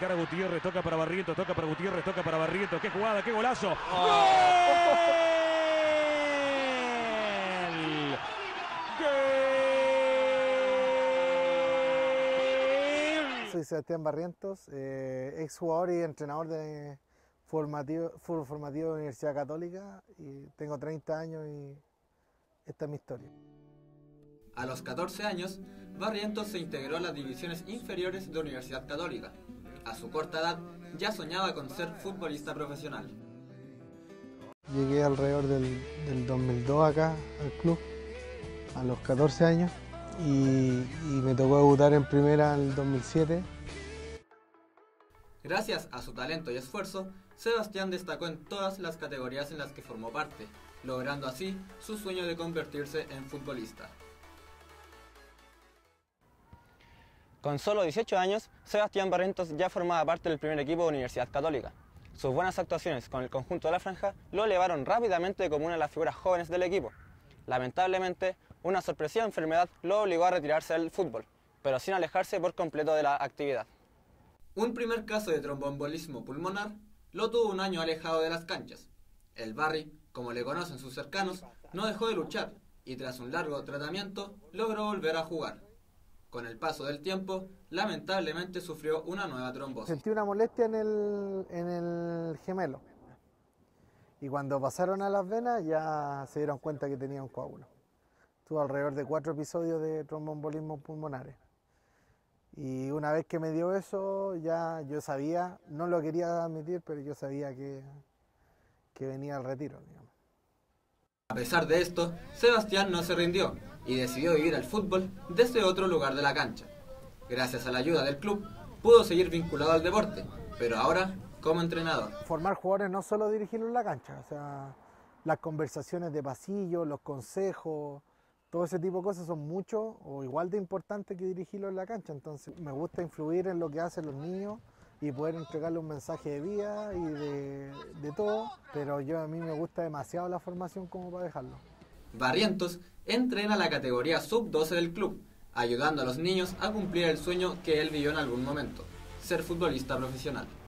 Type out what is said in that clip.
Cara Gutiérrez, toca para Barrientos, toca para Gutiérrez, toca para Barrientos. ¡Qué jugada, qué golazo! ¡Gol! ¡Gol! Soy Sebastián Barrientos, exjugador y entrenador de fútbol formativo de la Universidad Católica, y tengo 30 años y esta es mi historia. A los 14 años, Barrientos se integró a las divisiones inferiores de la Universidad Católica. A su corta edad, ya soñaba con ser futbolista profesional. Llegué alrededor del 2002 acá al club, a los 14 años, y me tocó debutar en primera en el 2007. Gracias a su talento y esfuerzo, Sebastián destacó en todas las categorías en las que formó parte, logrando así su sueño de convertirse en futbolista. Con solo 18 años, Sebastián Barrientos ya formaba parte del primer equipo de Universidad Católica. Sus buenas actuaciones con el conjunto de la franja lo elevaron rápidamente como una de las figuras jóvenes del equipo. Lamentablemente, una sorpresiva enfermedad lo obligó a retirarse del fútbol, pero sin alejarse por completo de la actividad. Un primer caso de tromboembolismo pulmonar lo tuvo un año alejado de las canchas. El Barry, como le conocen sus cercanos, no dejó de luchar y tras un largo tratamiento logró volver a jugar. Con el paso del tiempo, lamentablemente sufrió una nueva trombosis. Sentí una molestia en el gemelo, y cuando pasaron a las venas ya se dieron cuenta que tenía un coágulo. Tuve alrededor de 4 episodios de tromboembolismo pulmonares. Y una vez que me dio eso, ya yo sabía, no lo quería admitir, pero yo sabía que venía al retiro, digamos. A pesar de esto, Sebastián no se rindió y decidió vivir el fútbol desde otro lugar de la cancha. Gracias a la ayuda del club, pudo seguir vinculado al deporte, pero ahora como entrenador. Formar jugadores no solo dirigirlos en la cancha, o sea, las conversaciones de pasillo, los consejos, todo ese tipo de cosas son mucho o igual de importantes que dirigirlos en la cancha. Entonces me gusta influir en lo que hacen los niños y poder entregarle un mensaje de vida y de todo, pero a mí me gusta demasiado la formación como para dejarlo. Barrientos entrena la categoría sub-12 del club, ayudando a los niños a cumplir el sueño que él vivió en algún momento, ser futbolista profesional.